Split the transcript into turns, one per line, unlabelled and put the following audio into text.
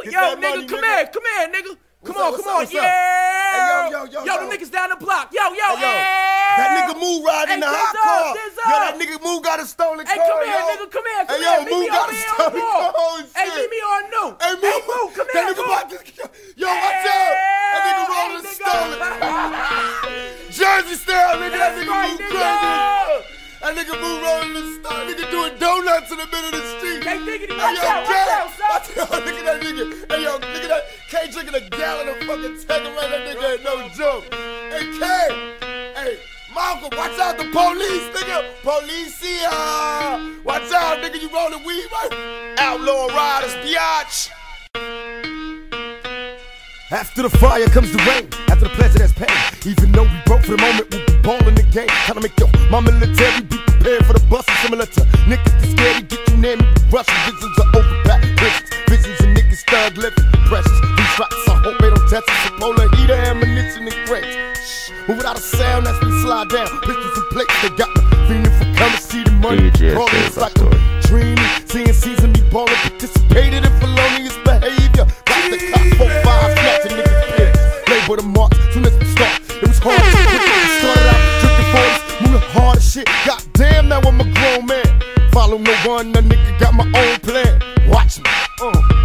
Yo, nigga, come here, nigga. Come on, yeah.
Hey, yo,
them niggas down the block. Yo,
that nigga Moo riding in the hot car. Yo, that nigga Moo got a stolen car.
Hey, come here, nigga, come here.
Hey, yo, Moo got a stolen car.
Hey, leave me on new.
Hey, Moo,
come here.
That nigga about to, yo, watch out. That nigga rolling stolen. Jersey style, nigga. That nigga Moo crazy. That nigga Moo rolling the stolen. Nigga doing donuts in the middle of the street.
Hey, nigga,
watch
out, son.
Look at that nigga. Hey, yo, look at that. K drinking a gallon of fucking Tanqueray. That nigga ain't no joke. Hey, K. Hey, Malcolm, watch out the police, nigga. Policia. Watch out, nigga. You rolling weed, right? Outlaw riders, biatch. After the fire comes the rain. After the pleasure, that's pain. Even though we broke for the moment, we'll be ballin' the game. Tryna make my military be prepared for the bus. Similar to niggas that's scared to get you near me. Russian visions are overpacked prisons. Visions of niggas thug living. Precious. These shots, I hope they don't test us. A polar heater, ammunition, and crates. Shh. Move without a sound, that's when slide down. Pistols and plates, they got me feeling for coming. See the money. It's like a dream. Seeing season me ballin'. Participated in felonious behavior. Got the cop 4-5, snatching niggas' pigs. Label the marks, soon as we start. It was hard to started out drinking 40s, moving hard as shit. Goddamn, now I'm a grown man. Follow no one, a nigga got my own plan. Watch me.